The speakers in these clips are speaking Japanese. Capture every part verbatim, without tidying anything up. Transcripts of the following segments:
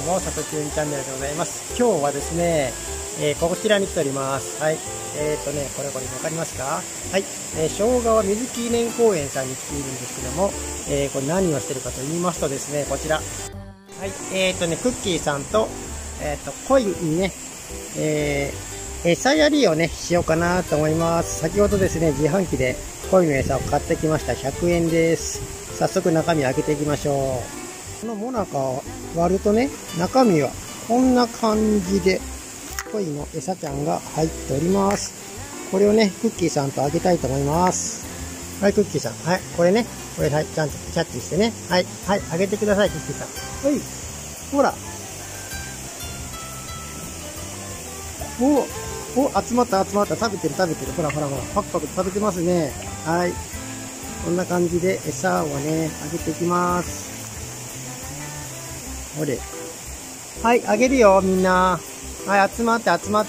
も、さときゅんチャンネルでございます。今日はですね、えー、こちらに来ております。はい。えーとね、これこれわかりますか？はい。えー、生姜は水木念公園さんに来ているんですけども、えー、これ何をしてるかと言いますとですね、こちら。はい。えーとね、クッキーさんと、えーと、コイにね、えー、餌やりをね、しようかなと思います。先ほどですね、自販機でコイの餌を買ってきました。ひゃくえんです。早速中身開けていきましょう。このモナカを割るとね、中身はこんな感じで、コイの餌ちゃんが入っております。これをね、クッキーさんとあげたいと思います。はい、クッキーさん。はい、これね、これ、はい、ちゃんとキャッチしてね。はい、はい、あげてください、クッキーさん。はい、ほら。お、お、集まった、集まった。食べてる、食べてる。ほらほらほら。パクパク食べてますね。はい。こんな感じで餌をね、あげていきます。ほれ。はい、あげるよ、みんな。はい、集まって集まって。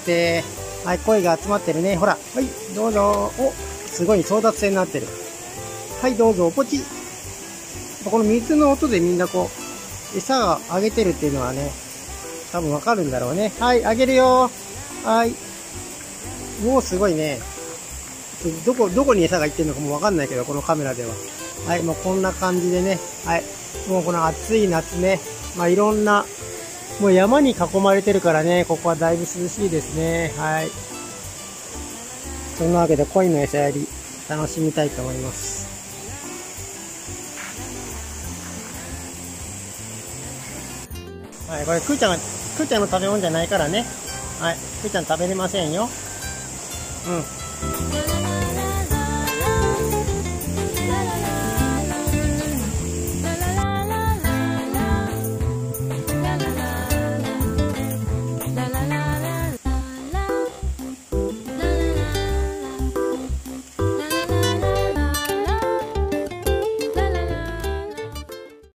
はい、声が集まってるね。ほら。はい、どうぞ。お、すごい争奪戦になってる。はい、どうぞ、ポチ。この水の音でみんなこう、餌があげてるっていうのはね、多分わかるんだろうね。はい、あげるよ。はい。もうすごいね。どこ、どこに餌が行ってるのかもわかんないけど、このカメラでは。はい、もうこんな感じでね。はい。もうこの暑い夏ね。まあいろんな、もう山に囲まれてるからね、ここはだいぶ涼しいですね。はい。そんなわけで、コイの餌やり、楽しみたいと思います。はい、これ、くーちゃんが、くーちゃんの食べ物じゃないからね。はい、くーちゃん食べれませんよ。うん。